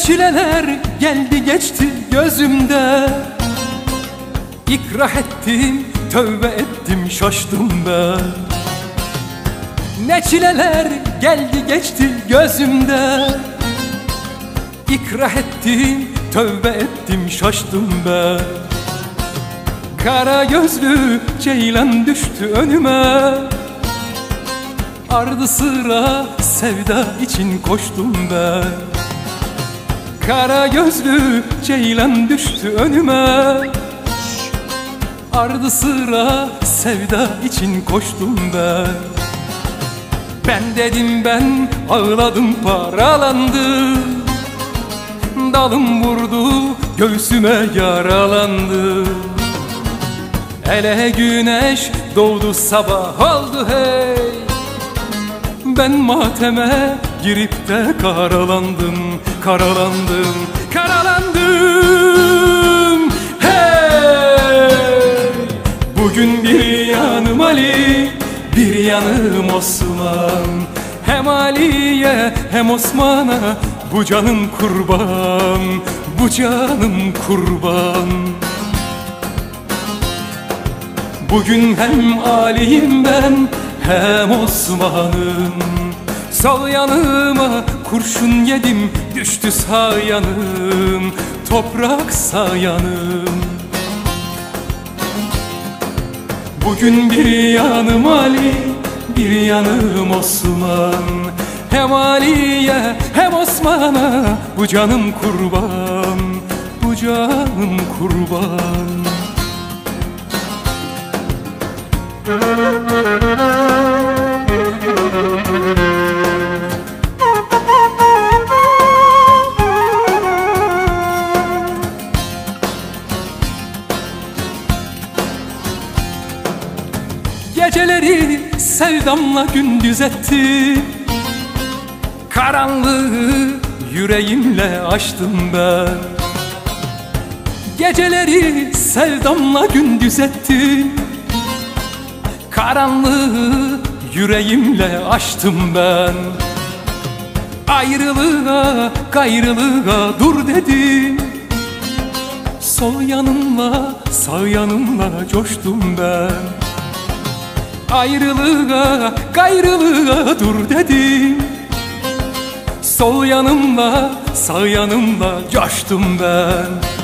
çileler geldi geçti gözümde. İkrah ettim, tövbe ettim, şaştım ben. Ne çileler geldi geçti gözümde. İkrah ettim, tövbe ettim, şaştım ben. Kara gözlü ceylan düştü önüme. Ardı sıra sevda için koştum ben. Kara gözlü ceylan düştü önüme. Ardı sıra sevda için koştum ben. Ben dedim ben, ağladım paralandım. Dalım vurdu göğsüme yaralandı. Hele güneş doğdu sabah oldu hey. Ben mateme girip de karalandım, karalandım, karalandım hey. Bugün bir yanım Ali, bir yanım Osman. Hem Ali'ye hem Osman'a bu canım kurban, bu canım kurban. Bugün hem Ali'yim ben hem Osman'ım. Sol yanıma kurşun yedim, düştü sağ yanım, toprak sağ yanım. Bugün bir yanım Ali, bir yanım Osman. Hem Ali'ye hem Osman'a bu canım kurban, bu canım kurban. Geceleri sevdamla gündüz ettim. Karanlığı yüreğimle açtım ben. Geceleri sevdamla gündüz ettim. Karanlığı yüreğimle açtım ben. Ayrılığa, gayrılığa dur dedim. Sol yanımla, sağ yanımla coştum ben. Ayrılığa, gayrılığa dur dedim. Sol yanımla, sağ yanımla coştum ben.